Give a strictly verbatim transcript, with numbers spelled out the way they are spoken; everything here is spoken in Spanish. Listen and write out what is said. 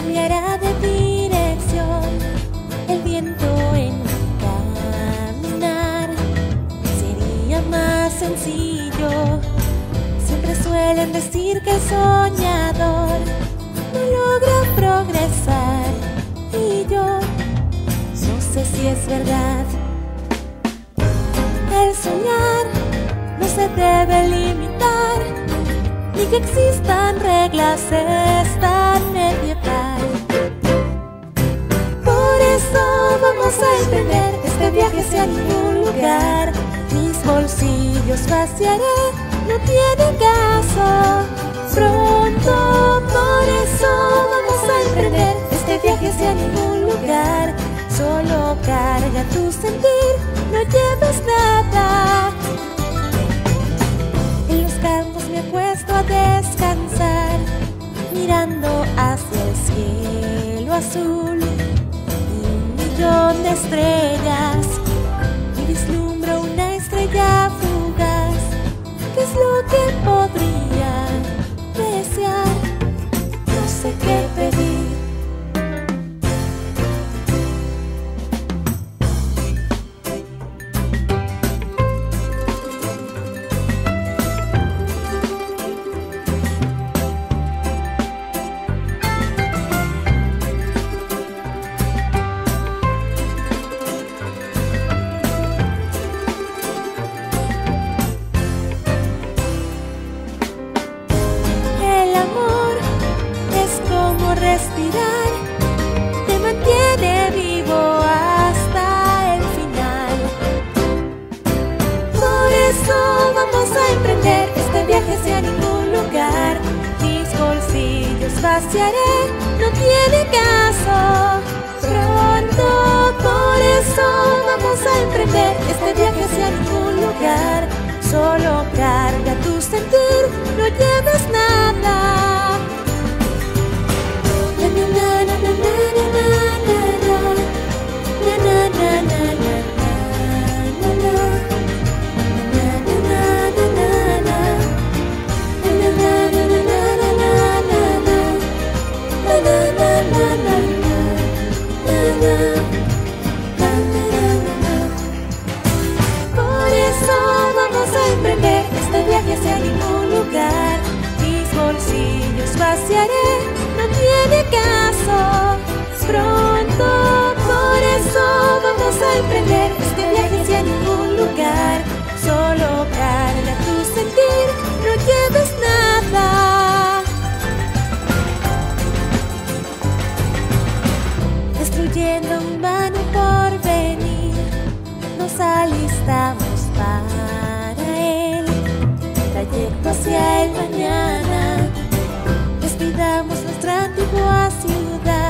cambiará de dirección el viento en mi caminar. Sería más sencillo. Siempre suelen decir que el soñador no logra progresar, y yo no sé si es verdad. El soñar no se debe limitar, ni que existan reglas es tan medieval. Por eso vamos a emprender este viaje hacia ningún lugar. Mis bolsillos vaciaré, no tiene caso. Pronto, por eso vamos a emprender este viaje hacia ningún lugar. Solo carga tu sentir, no lleves nada. En los campos me acuesto a descansar, mirando hacia el cielo azul y un millón de estrellas, y vislumbro una estrella fugaz. ¿Qué es lo que podría desear? No sé qué pedir. Respirar te mantiene vivo hasta el final. Por eso vamos a emprender este viaje hacia ningún lugar. Mis bolsillos vaciaré, no tiene caso. Pronto, por eso vamos a emprender este viaje hacia ningún lugar. Solo carga tu sentir, no lleves nada. Por eso vamos a emprender este viaje hacia ningún lugar. Mis bolsillos vaciaré, no tiene caso. Pronto, por eso vamos a emprender este viaje hacia ningún lugar. Solo carga tu sentir, no lleves nada. Destruyendo un vano porvenir, nos alistamos para el trayecto hacia el mañana. Despidamos nuestra antigua ciudad.